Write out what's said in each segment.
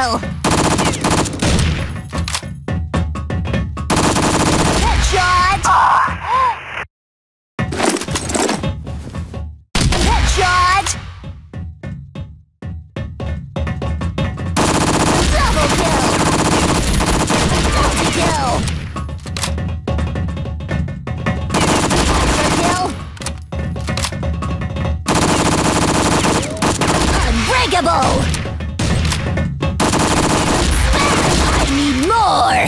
kill! Headshot! Headshot! Double kill! Multi-kill! Ultra kill! Unbreakable! I need more!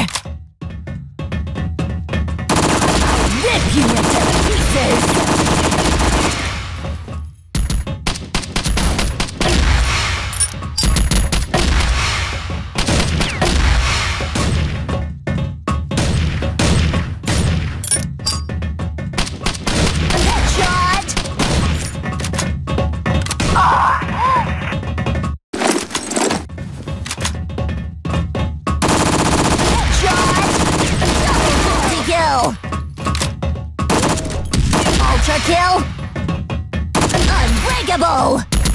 I'll rip you into pieces! Headshot! Ultra kill! Unbreakable!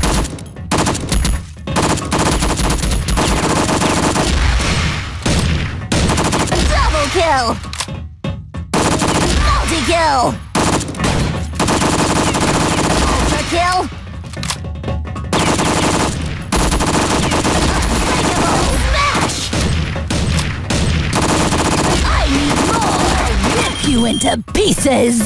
Double kill! Multi-kill! Ultra kill! Unbreakable! Smash! I need more! I'll rip you into pieces!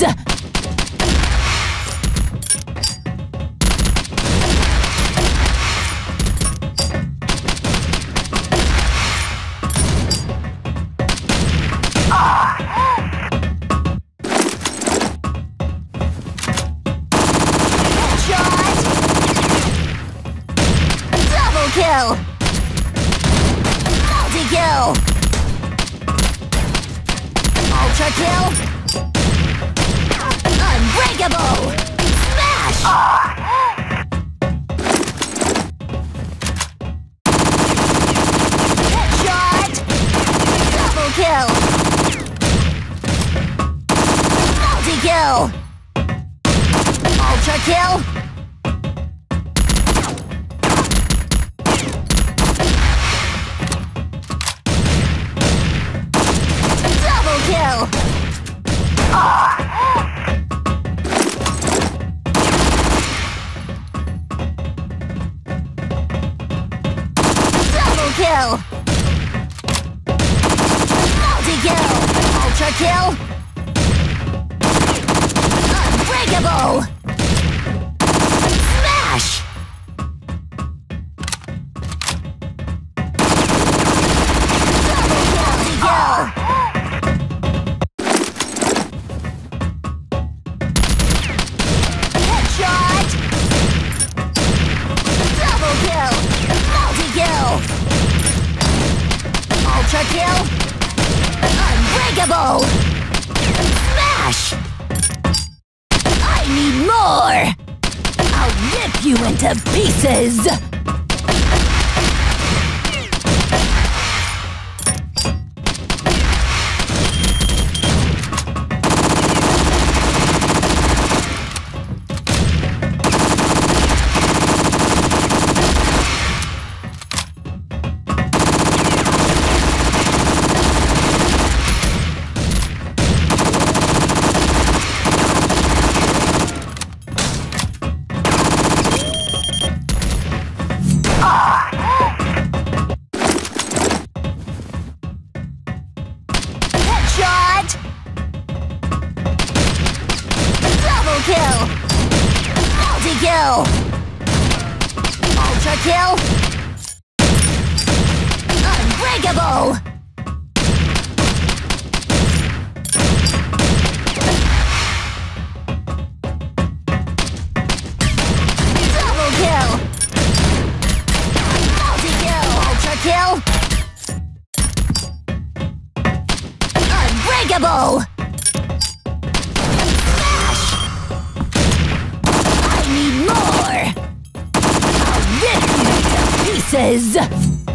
Kill! Multi-kill! Ultra kill! Unbreakable! Smash! Headshot! Double kill! Multi-kill! Ultra kill! Kill! Double kill! Multi-kill! Ultra kill! Unbreakable! Smash! Double kill! Ultra kill! Unbreakable! Smash! I need more! I'll rip you into pieces! Kill! Multi-kill! Ultra kill! Unbreakable! Double kill! Multi-kill! Ultra kill! Unbreakable! More! I'll rip you to pieces!